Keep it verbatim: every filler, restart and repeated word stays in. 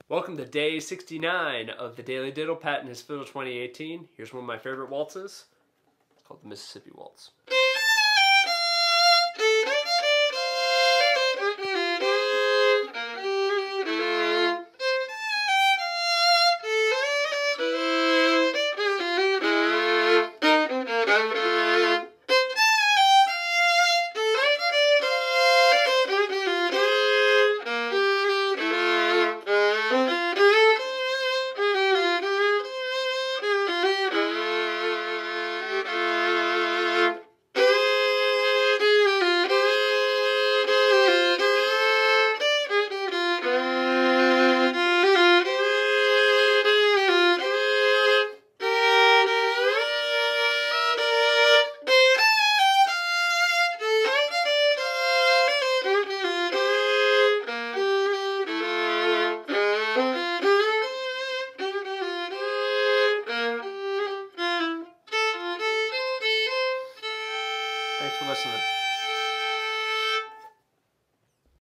Welcome to day sixty-nine of the Daily Diddle, Pat and his Fiddle twenty eighteen. Here's one of my favorite waltzes. It's called the Mississippi Waltz. Thanks for listening.